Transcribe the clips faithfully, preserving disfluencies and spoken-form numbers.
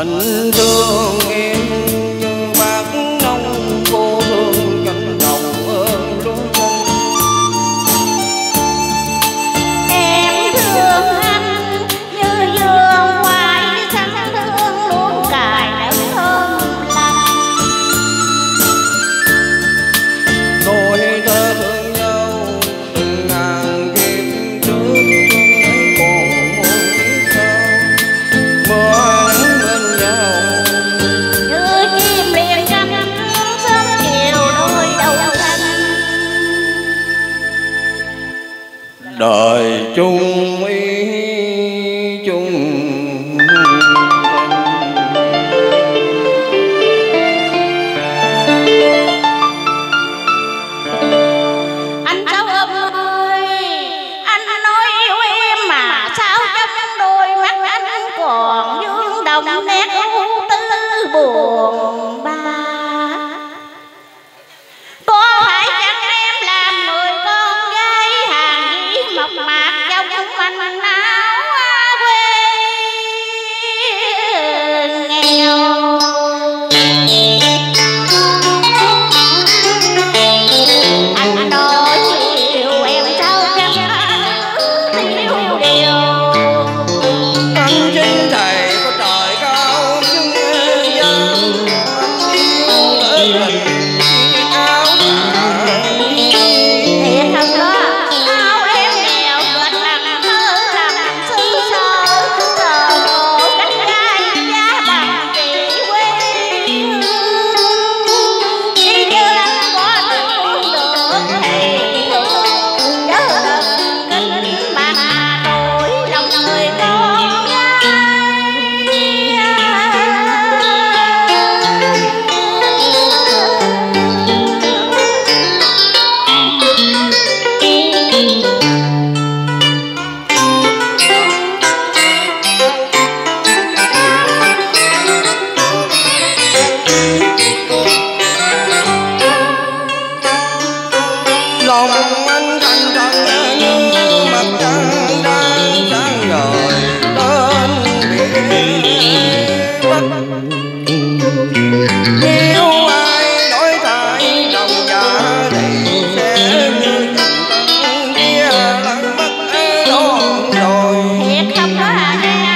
Tình thương em như bác nông cô thương cánh đồng ơn lúa xanh. Em thương anh như vườn hoài xanh thương luôn cài đất thơm lành. Đôi ta thương nhau từng ngàn kiếp trước xuân ấy còn muôn sao mưa nắng bên nhau Như chim liền cánh sớm chiều đôi đầu xanh. đời chung ý chung Anh cháu ơi, anh nói yêu em mà sao trong đôi mắt anh còn vương đồng nét ưu tư buồn ba. Có phải chăng em làm người con gái hàng dĩ mộc mạc trong anh áo quê nghèo. Anh nói chiều em sao chẳng thiếu điều. anh chính thầy có trời cao nhưng dân anh yêu lỡ tình chiếc áo vải. Thiệt không đó áo em nghèo vượt nặng thơ làm xứ sở cờ cổ cánh gai giá bằng chị quê hương. Chỉ như anh có thương được thì thương nhớ đừng kính mà đổi lòng người con gái. Lòng anh thành thật như mặt trăng đang sáng ngời lên biển Bắc. Nếu ai đổi thay lòng dạ thì sẽ như tình tăng kia lặng mất đón rồi. Thiệt không đó hả nghe.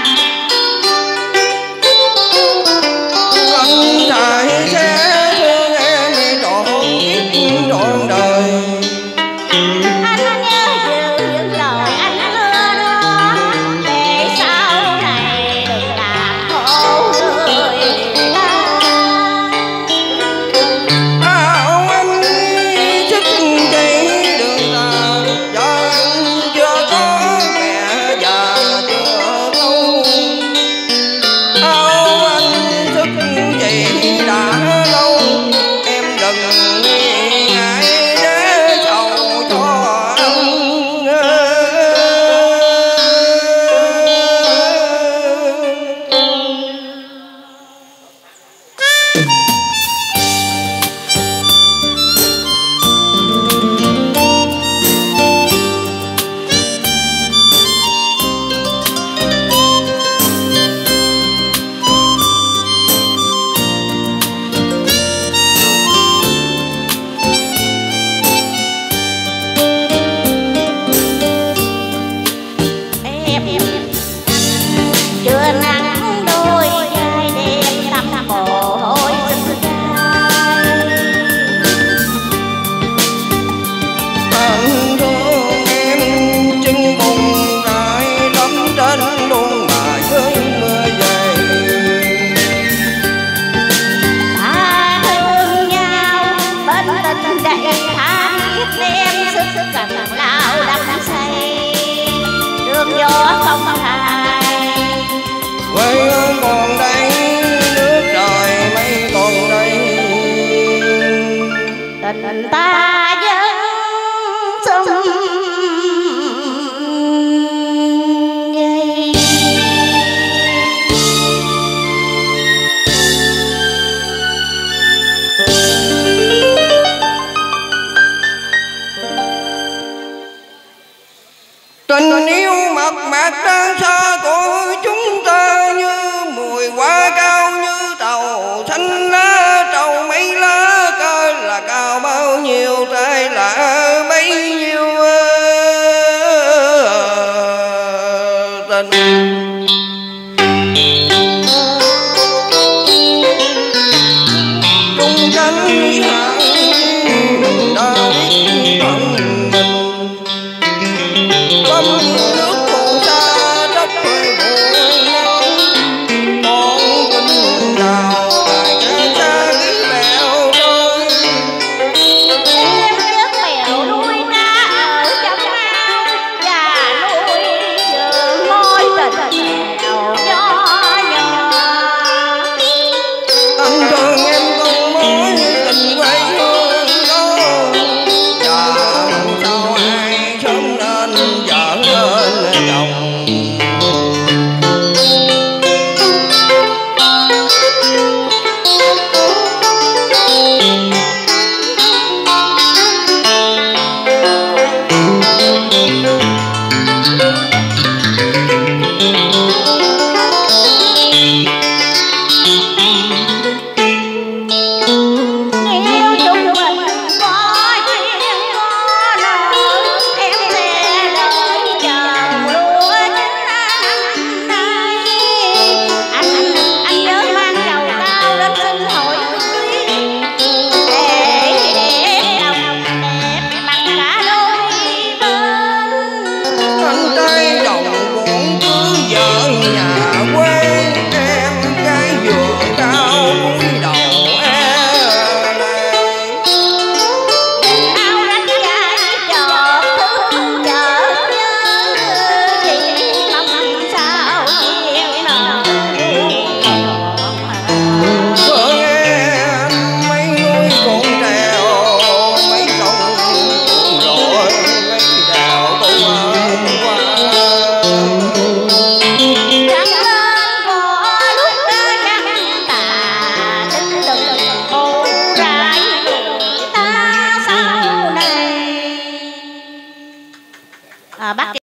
Anh thầy sẽ thương em trọn kiếp trọn đời. Anh nhớ giữ những lời anh hứa đó để sau này đừng làm khổ người ta. Áo anh sức chạy đường tàu do anh chưa có mẹ già chưa câu. Áo anh sức chạy đã lâu em đừng nghi ngại để chầu cho anh. Em chưa nắng đôi vai đêm tắm mồ hôi rưng rái. Anh thương em chân bùng rải lắm trên luôn mà với mưa dày. Ta thương nhau bên tình đầy tha thiết em sức cần lao đắm say đường gió không hài. Quê hương còn đây nước trời mây còn đây. Tình ta vẫn sum vầy. Tình yêu mật mạc đang xa của chúng ta như mùi hoa linh